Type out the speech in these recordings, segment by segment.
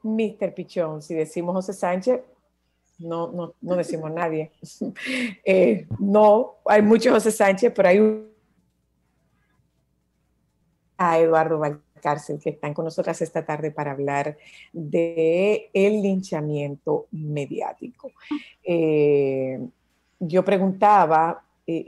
Mr. Pichón. Si decimos José Sánchez, no decimos nadie. No, hay muchos José Sánchez, pero hay a Eduardo Valcárcel, que están con nosotras esta tarde para hablar de el linchamiento mediático. Yo preguntaba,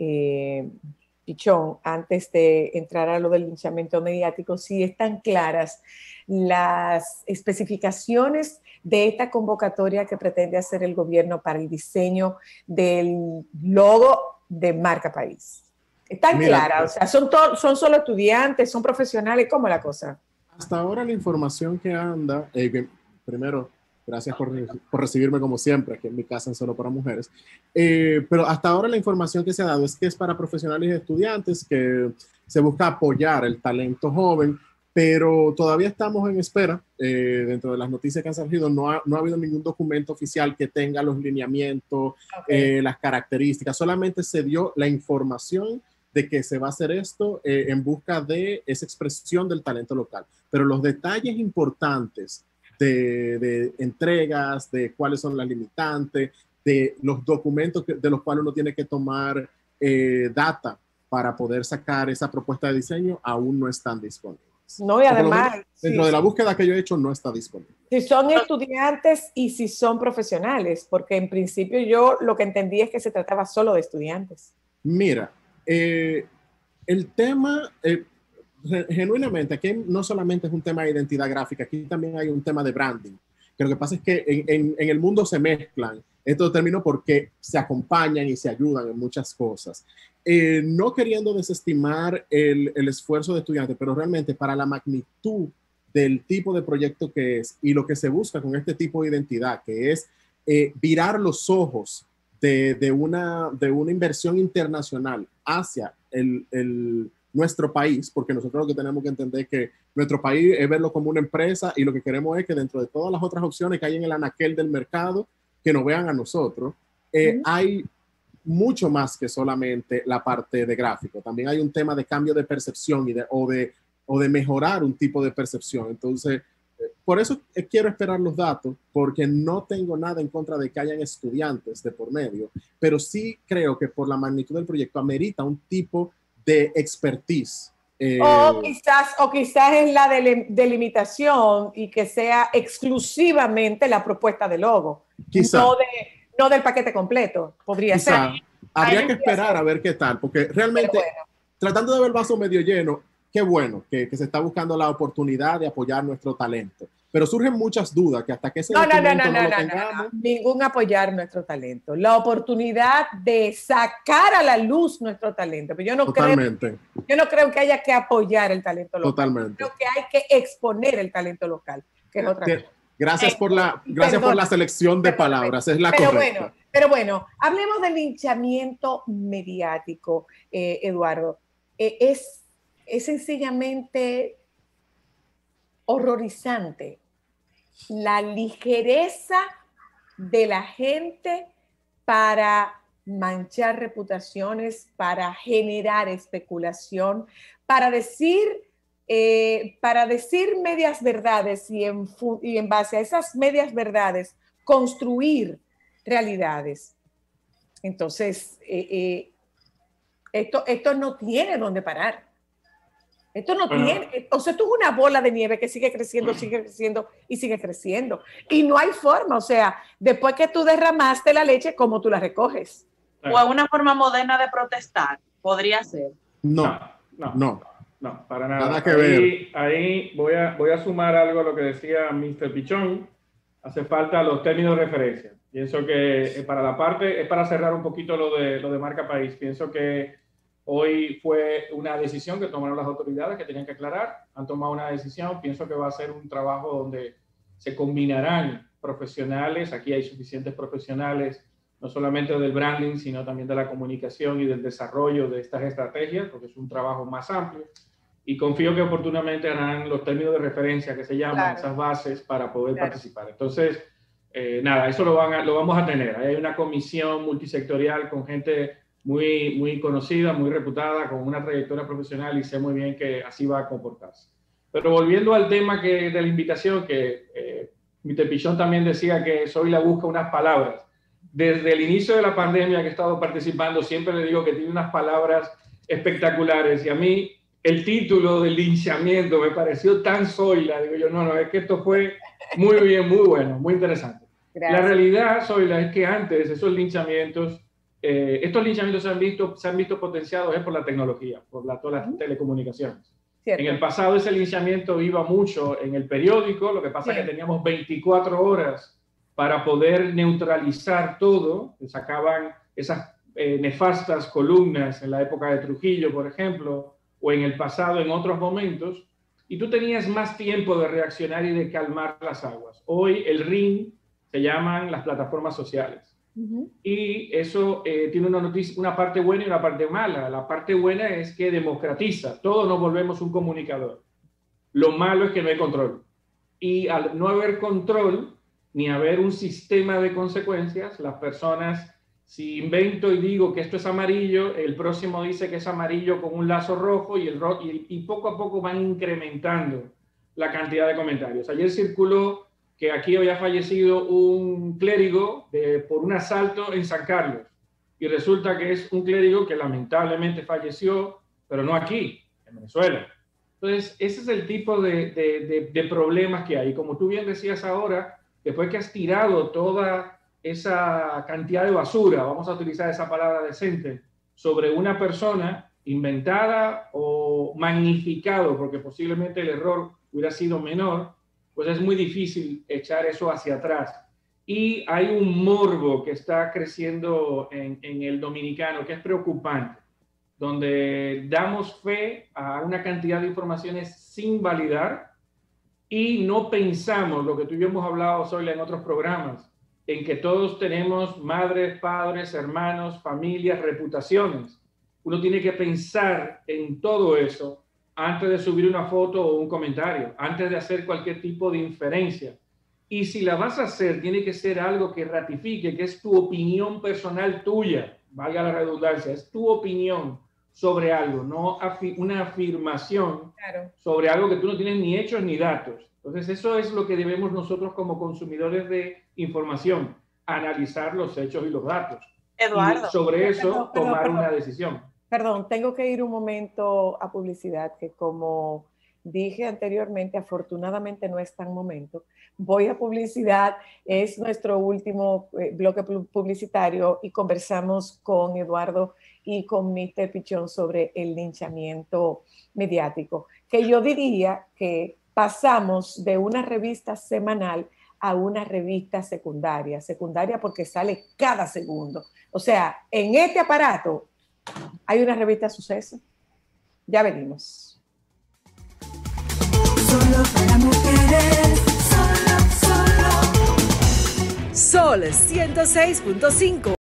Pichón, antes de entrar a lo del linchamiento mediático, si están claras las especificaciones de esta convocatoria que pretende hacer el gobierno para el diseño del logo de marca país. ¿Están claras? O sea, ¿son solo estudiantes, son profesionales? ¿Cómo la cosa? Hasta ahora la información que anda, primero, gracias por recibirme como siempre, aquí en mi casa en Solo para Mujeres, pero hasta ahora la información que se ha dado es que es para profesionales y estudiantes, que se busca apoyar el talento joven, pero todavía estamos en espera. Dentro de las noticias que han surgido, no ha habido ningún documento oficial que tenga los lineamientos, las características, solamente se dio la información de que se va a hacer esto en busca de esa expresión del talento local. Pero los detalles importantes de entregas, de cuáles son las limitantes, de los documentos de los cuales uno tiene que tomar data para poder sacar esa propuesta de diseño, aún no están disponibles. No, y además, dentro de la búsqueda que yo he hecho, no está disponible. Si son estudiantes y si son profesionales, porque en principio yo lo que entendí es que se trataba solo de estudiantes. Mira, el tema, genuinamente, aquí no solamente es un tema de identidad gráfica, aquí también hay un tema de branding. Que lo que pasa es que en el mundo se mezclan estos términos porque se acompañan y se ayudan en muchas cosas. No queriendo desestimar el esfuerzo de estudiantes, pero realmente para la magnitud del tipo de proyecto que es y lo que se busca con este tipo de identidad, que es virar los ojos de una inversión internacional hacia nuestro país, porque nosotros lo que tenemos que entender es que nuestro país es verlo como una empresa y lo que queremos es que dentro de todas las otras opciones que hay en el anaquel del mercado, que nos vean a nosotros, hay mucho más que solamente la parte de gráfico. También hay un tema de cambio de percepción o de mejorar un tipo de percepción. Entonces, por eso quiero esperar los datos, porque no tengo nada en contra de que hayan estudiantes de por medio, pero sí creo que por la magnitud del proyecto amerita un tipo de expertise. O quizás es la delimitación y que sea exclusivamente la propuesta de logo, no del paquete completo. Podría ser. Habría que esperar a ver qué tal, porque realmente, tratando de ver el vaso medio lleno, qué bueno que se está buscando la oportunidad de apoyar nuestro talento. Pero surgen muchas dudas que hasta que ese documento no lo tengamos. Ningún apoyar nuestro talento. La oportunidad de sacar a la luz nuestro talento. Pero yo no creo que haya que apoyar el talento local. Totalmente. Creo que hay que exponer el talento local, que es otra cosa. Gracias por la selección de palabras, es la correcta. Pero bueno, hablemos del linchamiento mediático, Eduardo. Es sencillamente horrorizante la ligereza de la gente para manchar reputaciones, para generar especulación, para decir medias verdades y en base a esas medias verdades construir realidades. Entonces, esto no tiene dónde parar. Esto no tiene, o sea, esto es una bola de nieve que sigue creciendo y sigue creciendo. Y no hay forma, o sea, después que tú derramaste la leche, ¿cómo tú la recoges? O es una forma moderna de protestar, podría ser. No, para nada. Nada que ver. Ahí voy a sumar algo a lo que decía Mr. Pichón. Hace falta los términos de referencia. Pienso que para la parte, es para cerrar un poquito lo de marca país. Pienso que hoy fue una decisión que tomaron las autoridades que tenían que aclarar. Han tomado una decisión. Pienso que va a ser un trabajo donde se combinarán profesionales. Aquí hay suficientes profesionales, no solamente del branding, sino también de la comunicación y del desarrollo de estas estrategias, porque es un trabajo más amplio. Y confío que oportunamente harán los términos de referencia que se llaman, esas bases para poder participar. Entonces, eso lo vamos a tener. Hay una comisión multisectorial con gente muy conocida, muy reputada, con una trayectoria profesional y sé muy bien que así va a comportarse. Pero volviendo al tema de la invitación, que Mr. Pichón también decía que Zoila busca unas palabras. Desde el inicio de la pandemia que he estado participando, siempre le digo que tiene unas palabras espectaculares, y a mí el título del linchamiento me pareció tan Zoila. Digo yo, no, es que esto fue muy bien, muy bueno, muy interesante. Gracias. La realidad, Zoila, es que antes estos linchamientos se han visto potenciados por la tecnología, por todas las telecomunicaciones. Cierto. En el pasado ese linchamiento iba mucho en el periódico, lo que pasa es que teníamos 24 horas para poder neutralizar todo, sacaban esas nefastas columnas en la época de Trujillo, por ejemplo, o en el pasado en otros momentos, y tú tenías más tiempo de reaccionar y de calmar las aguas. Hoy el ring se llaman las plataformas sociales. Y eso tiene una parte buena y una parte mala. La parte buena es que democratiza, todos nos volvemos un comunicador. Lo malo es que no hay control. Y al no haber control, ni haber un sistema de consecuencias, las personas, si invento y digo que esto es amarillo, el próximo dice que es amarillo con un lazo rojo, y poco a poco van incrementando la cantidad de comentarios. Ayer circuló que aquí había fallecido un clérigo por un asalto en San Carlos, y resulta que es un clérigo que lamentablemente falleció, pero no aquí, en Venezuela. Entonces, ese es el tipo de problemas que hay. Como tú bien decías ahora, después que has tirado toda esa cantidad de basura, vamos a utilizar esa palabra decente, sobre una persona inventada o magnificado, porque posiblemente el error hubiera sido menor, pues es muy difícil echar eso hacia atrás. Y hay un morbo que está creciendo en el dominicano que es preocupante, donde damos fe a una cantidad de informaciones sin validar y no pensamos, lo que tú y yo hemos hablado, Zoila, en otros programas, en que todos tenemos madres, padres, hermanos, familias, reputaciones. Uno tiene que pensar en todo eso antes de subir una foto o un comentario, antes de hacer cualquier tipo de inferencia. Y si la vas a hacer, tiene que ser algo que ratifique, que es tu opinión personal tuya, valga la redundancia, es tu opinión sobre algo, no una afirmación sobre algo que tú no tienes ni hechos ni datos. Entonces, eso es lo que debemos nosotros como consumidores de información, analizar los hechos y los datos. Eduardo. Y sobre eso tomar una decisión. Perdón, tengo que ir un momento a publicidad, que como dije anteriormente, afortunadamente no es tan momento. Voy a publicidad, es nuestro último bloque publicitario, y conversamos con Eduardo y con Mr. Pichón sobre el linchamiento mediático, que yo diría que pasamos de una revista semanal a una revista secundaria porque sale cada segundo. O sea, en este aparato hay una revista Suceso. Ya venimos. Solo para mujeres, solo. Sol 106.5.